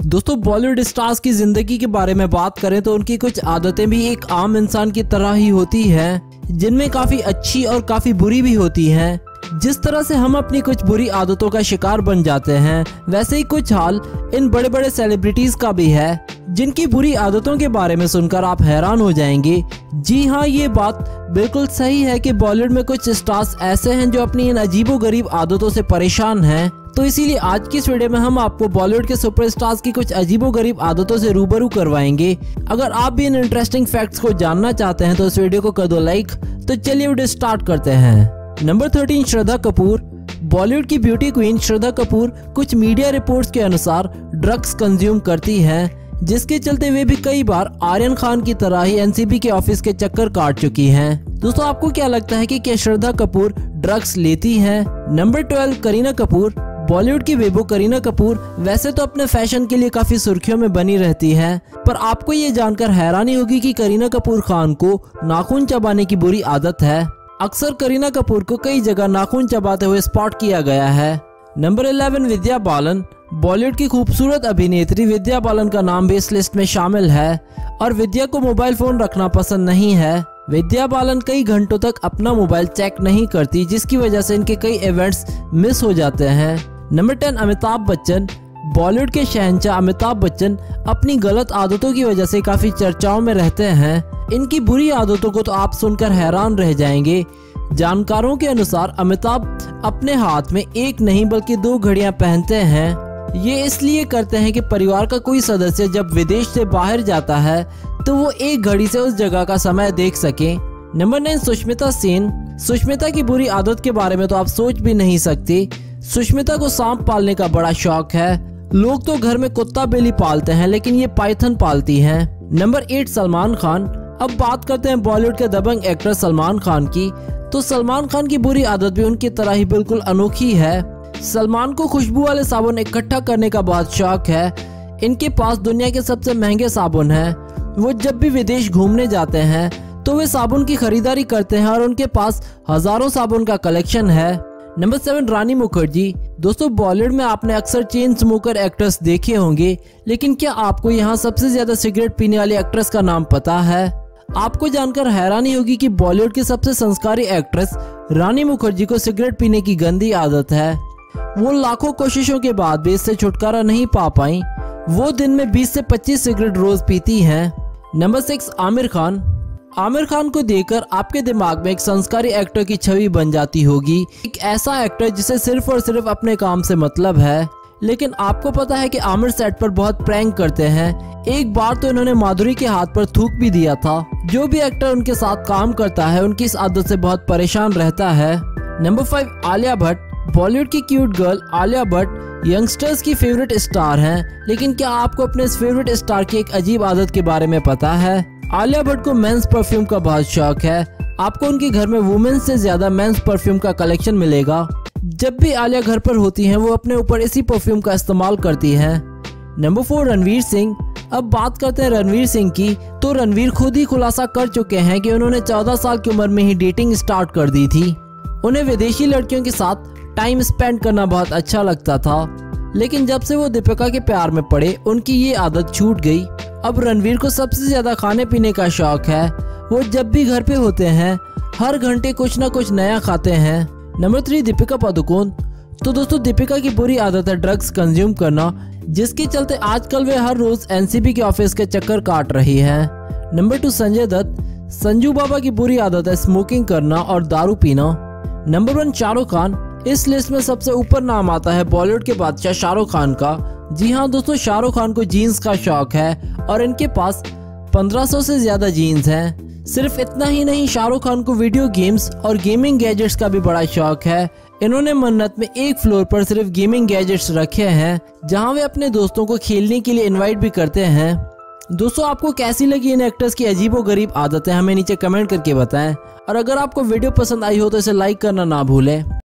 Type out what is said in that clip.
दोस्तों बॉलीवुड स्टार्स की जिंदगी के बारे में बात करें तो उनकी कुछ आदतें भी एक आम इंसान की तरह ही होती हैं, जिनमें काफी अच्छी और काफी बुरी भी होती हैं। जिस तरह से हम अपनी कुछ बुरी आदतों का शिकार बन जाते हैं, वैसे ही कुछ हाल इन बड़े बड़े सेलिब्रिटीज का भी है, जिनकी बुरी आदतों के बारे में सुनकर आप हैरान हो जाएंगे। जी हाँ, ये बात बिल्कुल सही है कि बॉलीवुड में कुछ स्टार्स ऐसे हैं जो अपनी इन अजीबोगरीब आदतों से परेशान हैं। तो इसीलिए आज की इस वीडियो में हम आपको बॉलीवुड के सुपरस्टार्स की कुछ अजीबोगरीब आदतों से रूबरू करवाएंगे। अगर आप भी इन इंटरेस्टिंग फैक्ट्स को जानना चाहते हैं तो इस वीडियो को कर दो लाइक। तो चलिए वीडियो स्टार्ट करते हैं। नंबर 13, श्रद्धा कपूर। बॉलीवुड की ब्यूटी क्वीन श्रद्धा कपूर कुछ मीडिया रिपोर्ट्स के अनुसार ड्रग्स कंज्यूम करती हैं, जिसके चलते वे भी कई बार आर्यन खान की तरह ही एनसीबी के ऑफिस के चक्कर काट चुकी हैं। दोस्तों आपको क्या लगता है कि क्या श्रद्धा कपूर ड्रग्स लेती हैं? नंबर 12, करीना कपूर। बॉलीवुड की बेबो करीना कपूर वैसे तो अपने फैशन के लिए काफी सुर्खियों में बनी रहती है, पर आपको ये जानकर हैरानी होगी कि करीना कपूर खान को नाखून चबाने की बुरी आदत है। अक्सर करीना कपूर को कई जगह नाखून चबाते हुए स्पॉट किया गया है। नंबर 11, विद्या बालन। बॉलीवुड की खूबसूरत अभिनेत्री विद्या बालन का नाम भी इस लिस्ट में शामिल है और विद्या को मोबाइल फोन रखना पसंद नहीं है। विद्या बालन कई घंटों तक अपना मोबाइल चेक नहीं करती, जिसकी वजह से इनके कई इवेंट्स मिस हो जाते हैं। नंबर 10, अमिताभ बच्चन। बॉलीवुड के शहंशाह अमिताभ बच्चन अपनी गलत आदतों की वजह से काफी चर्चाओं में रहते हैं। इनकी बुरी आदतों को तो आप सुनकर हैरान रह जाएंगे। जानकारों के अनुसार अमिताभ अपने हाथ में एक नहीं बल्कि 2 घड़ियां पहनते हैं। ये इसलिए करते हैं कि परिवार का कोई सदस्य जब विदेश से बाहर जाता है तो वो एक घड़ी से उस जगह का समय देख सके। नंबर 9, सुष्मिता सेन। सुष्मिता की बुरी आदत के बारे में तो आप सोच भी नहीं सकते। सुष्मिता को सांप पालने का बड़ा शौक है। लोग तो घर में कुत्ता बिल्ली पालते हैं, लेकिन ये पाइथन पालती हैं। नंबर 8, सलमान खान। अब बात करते हैं बॉलीवुड के दबंग एक्टर सलमान खान की। तो सलमान खान की बुरी आदत भी उनकी तरह ही बिल्कुल अनोखी है। सलमान को खुशबू वाले साबुन इकट्ठा करने का बहुत शौक है। इनके पास दुनिया के सबसे महंगे साबुन हैं। वो जब भी विदेश घूमने जाते हैं तो वे साबुन की खरीदारी करते हैं और उनके पास हजारों साबुन का कलेक्शन है। नंबर 7, रानी मुखर्जी। दोस्तों बॉलीवुड में आपने अक्सर चेन स्मोकर एक्ट्रेस देखे होंगे, लेकिन क्या आपको यहाँ सबसे ज्यादा सिगरेट पीने वाली एक्ट्रेस का नाम पता है? आपको जानकर हैरानी होगी कि बॉलीवुड की सबसे संस्कारी एक्ट्रेस रानी मुखर्जी को सिगरेट पीने की गंदी आदत है। वो लाखों कोशिशों के बाद भी इससे छुटकारा नहीं पा पाई। वो दिन में 20 से 25 सिगरेट रोज पीती हैं। नंबर 6, आमिर खान। आमिर खान को देखकर आपके दिमाग में एक संस्कारी एक्टर की छवि बन जाती होगी, एक ऐसा एक्टर जिसे सिर्फ और सिर्फ अपने काम से मतलब है। लेकिन आपको पता है कि आमिर सेट पर बहुत प्रैंक करते हैं। एक बार तो इन्होंने माधुरी के हाथ पर थूक भी दिया था। जो भी एक्टर उनके साथ काम करता है उनकी इस आदत से बहुत परेशान रहता है। नंबर 5, आलिया भट्ट। बॉलीवुड की cute girl Alia Bhatt youngsters की फेवरेट स्टार हैं, लेकिन क्या आपको अपने इस फेवरेट स्टार की एक अजीब आदत के बारे में पता है? आलिया भट्ट को मेंस परफ्यूम का बहुत शौक है। आपको उनके घर में वुमेन्स से ज्यादा मेंस परफ्यूम का कलेक्शन मिलेगा। जब भी आलिया घर पर होती हैं वो अपने ऊपर इसी परफ्यूम का इस्तेमाल करती हैं। नंबर 4, रणवीर सिंह। अब बात करते हैं रणवीर सिंह की। तो रणवीर खुद ही खुलासा कर चुके हैं कि उन्होंने 14 साल की उम्र में ही डेटिंग स्टार्ट कर दी थी। उन्हें विदेशी लड़कियों के साथ टाइम स्पेंड करना बहुत अच्छा लगता था, लेकिन जब से वो दीपिका के प्यार में पड़े उनकी ये आदत छूट गई। अब रणवीर को सबसे ज्यादा खाने पीने का शौक है। वो जब भी घर पे होते हैं हर घंटे कुछ ना कुछ नया खाते हैं। नंबर 3, दीपिका पादुकोण। तो दोस्तों दीपिका की बुरी आदत है ड्रग्स कंज्यूम करना, जिसके चलते आजकल वे हर रोज एनसीबी के ऑफिस के चक्कर काट रही हैं। नंबर 2, संजय दत्त। संजू बाबा की बुरी आदत है स्मोकिंग करना और दारू पीना। नंबर 1, शाहरुख खान। इस लिस्ट में सबसे ऊपर नाम आता है बॉलीवुड के बादशाह शाहरुख खान का। जी हाँ दोस्तों, शाहरुख खान को जीन्स का शौक है और इनके पास 1500 से ज्यादा जीन्स हैं। सिर्फ इतना ही नहीं, शाहरुख खान को वीडियो गेम्स और गेमिंग गैजेट्स का भी बड़ा शौक है। इन्होंने मन्नत में एक फ्लोर पर सिर्फ गेमिंग गैजेट्स रखे हैं, जहां वे अपने दोस्तों को खेलने के लिए इनवाइट भी करते हैं। दोस्तों आपको कैसी लगी इन एक्टर्स की अजीबोगरीब आदतें, हमें नीचे कमेंट करके बताएं। और अगर आपको वीडियो पसंद आई हो तो इसे लाइक करना ना भूलें।